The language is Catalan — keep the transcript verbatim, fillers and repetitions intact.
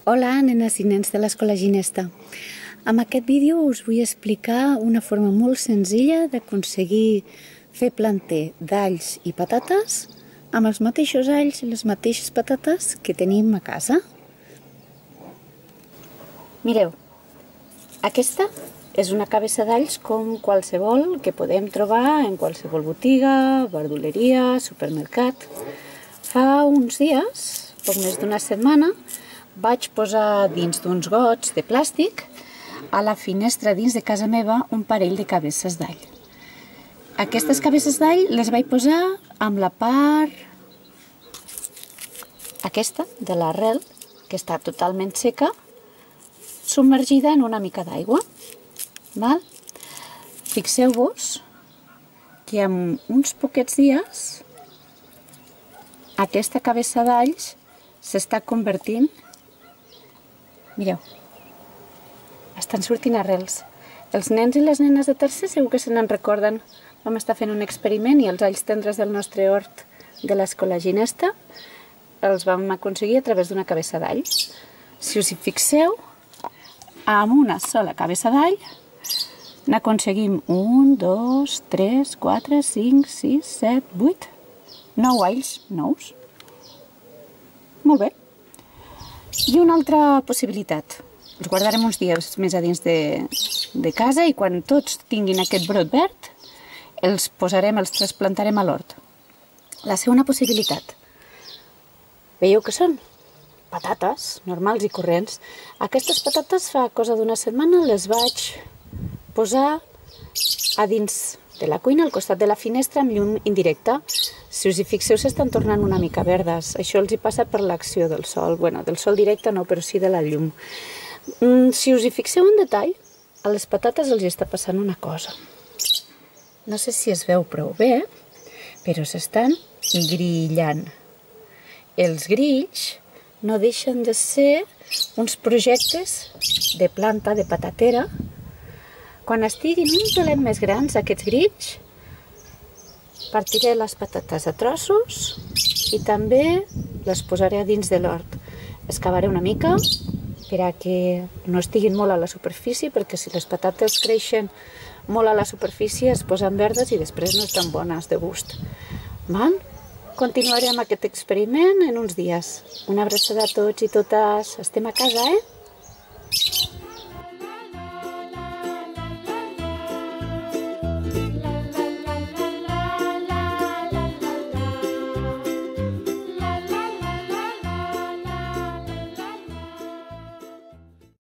Hola, nenes i nens de l'Escola Ginesta. Amb aquest vídeo us vull explicar una forma molt senzilla d'aconseguir fer planter d'alls i patates amb els mateixos alls i les mateixes patates que tenim a casa. Mireu, aquesta és una cabeça d'alls com qualsevol que podem trobar en qualsevol botiga, verduleria, supermercat. Fa uns dies, poc més d'una setmana, vaig posar dins d'uns gots de plàstic a la finestra dins de casa meva un parell de cabeces d'all. Aquestes cabeces d'all les vaig posar amb la part aquesta de l'arrel, que està totalment seca, submergida en una mica d'aigua. Fixeu-vos que en uns poquets dies aquesta cabeça d'alls s'està convertint. Mireu, estan sortint arrels. Els nens i les nenes de tercer segur que se n'en recorden. Vam estar fent un experiment i els alls tendres del nostre hort de l'Escola Ginesta els vam aconseguir a través d'una cabeça d'all. Si us hi fixeu, amb una sola cabeça d'all n'aconseguim un, dos, tres, quatre, cinc, sis, set, vuit, nou alls nous. Molt bé. I una altra possibilitat. Els guardarem uns dies més a dins de, de casa i quan tots tinguin aquest brot verd, els posarem, els trasplantarem a l'hort. La segona possibilitat. Veieu què són? Patates, normals i corrents. Aquestes patates fa cosa d'una setmana les vaig posar a dins de la cuina, al costat de la finestra, amb llum indirecta. Si us hi fixeu, s'estan tornant una mica verdes. Això els hi passa per l'acció del sol. Bueno, del sol directe no, però sí de la llum. Si us hi fixeu en detall, a les patates els hi està passant una cosa. No sé si es veu prou bé, però s'estan grillant. Els grills no deixen de ser uns projectes de planta, de patatera. Quan estiguin un pelet més grans, aquests grills, partiré les patates a trossos i també les posaré a dins de l'hort. Excavaré una mica per a que no estiguin molt a la superfície, perquè si les patates creixen molt a la superfície es posen verdes i després no estan bones de gust. Val? Continuarem aquest experiment en uns dies. Una abraçada a tots i totes. Estem a casa, eh?